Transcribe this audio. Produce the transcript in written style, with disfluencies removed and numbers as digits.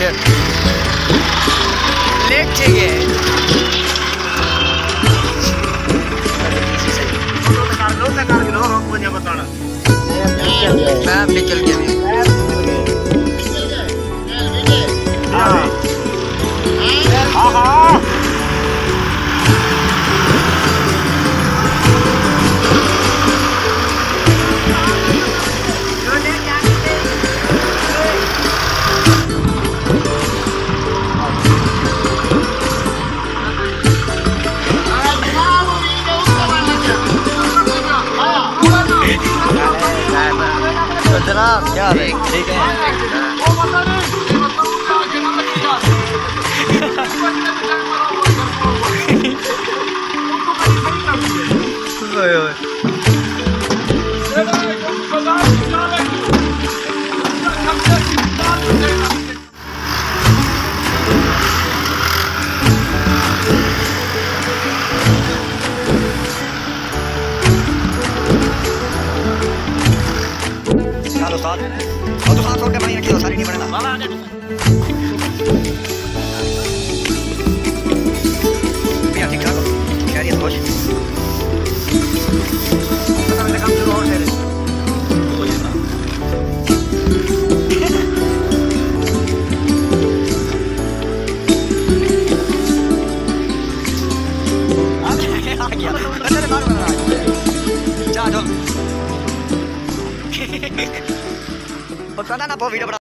shit. Late गए। मैं निकल गया। जनाब क्या है? ठीक है। और तो छोड़ के पानी रखी दो, सारी नहीं बनेगा। भैया ठीक ठाक हो? खैरियत खुश? मेरा काम शुरू और तेरे आ गया। अरे बार जा दो। और पता ना वो वीडियो